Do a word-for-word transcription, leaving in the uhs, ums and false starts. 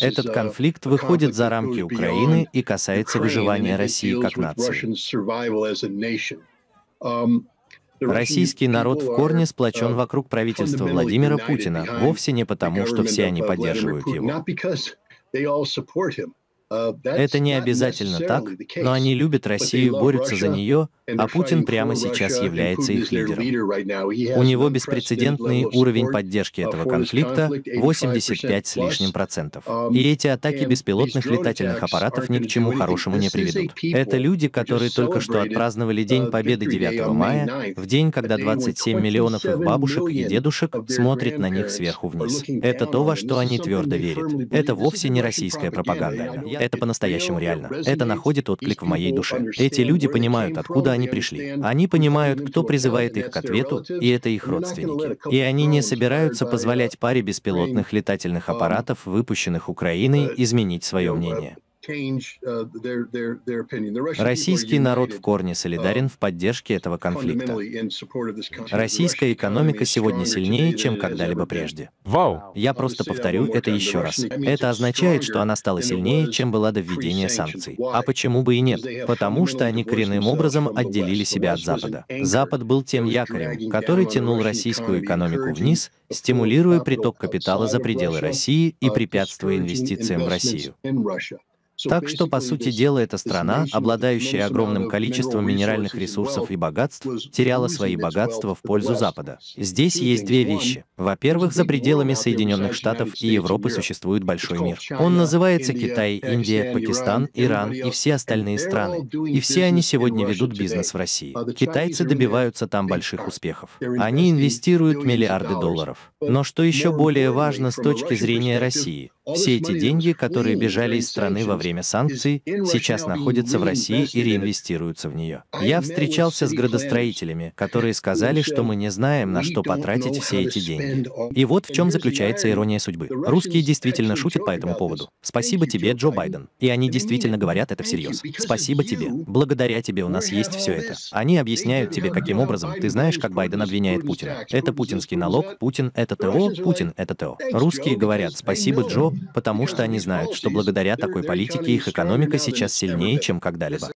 Этот конфликт выходит за рамки Украины и касается выживания России как нации. Российский народ в корне сплочен вокруг правительства Владимира Путина, вовсе не потому, что все они поддерживают его. Это не обязательно так, но они любят Россию, борются за нее, а Путин прямо сейчас является их лидером. У него беспрецедентный уровень поддержки этого конфликта – восемьдесят пять с лишним процентов. И эти атаки беспилотных летательных аппаратов ни к чему хорошему не приведут. Это люди, которые только что отпраздновали День Победы девятого мая, в день, когда двадцать семь миллионов их бабушек и дедушек смотрят на них сверху вниз. Это то, во что они твердо верят. Это вовсе не российская пропаганда. Это по-настоящему реально. Это находит отклик в моей душе. Эти люди понимают, откуда они пришли. Они понимают, кто призывает их к ответу, и это их родственники. И они не собираются позволять паре беспилотных летательных аппаратов, выпущенных Украиной, изменить свое мнение. Российский народ в корне солидарен в поддержке этого конфликта. Российская экономика сегодня сильнее, чем когда-либо прежде. Вау! Я просто повторю это еще раз. Это означает, что она стала сильнее, чем была до введения санкций. А почему бы и нет? Потому что они коренным образом отделили себя от Запада. Запад был тем якорем, который тянул российскую экономику вниз, стимулируя приток капитала за пределы России и препятствуя инвестициям в Россию. Так что, по сути дела, эта страна, обладающая огромным количеством минеральных ресурсов и богатств, теряла свои богатства в пользу Запада. Здесь есть две вещи. Во-первых, за пределами Соединенных Штатов и Европы существует большой мир. Он называется Китай, Индия, Пакистан, Иран и все остальные страны. И все они сегодня ведут бизнес в России. Китайцы добиваются там больших успехов. Они инвестируют миллиарды долларов. Но что еще более важно с точки зрения России, все эти деньги, которые бежали из страны во время санкций, сейчас находятся в России и реинвестируются в нее. Я встречался с градостроителями, которые сказали, что мы не знаем, на что потратить все эти деньги. И вот в чем заключается ирония судьбы. Русские действительно шутят по этому поводу. Спасибо тебе, Джо Байден. И они действительно говорят это всерьез. Спасибо тебе. Благодаря тебе у нас есть все это. Они объясняют тебе, каким образом. Ты знаешь, как Байден обвиняет Путина. Это путинский налог, Путин — это ТО, Путин — это ТО. Русские говорят «спасибо, Джо», потому что они знают, что благодаря такой политике их экономика сейчас сильнее, чем когда-либо.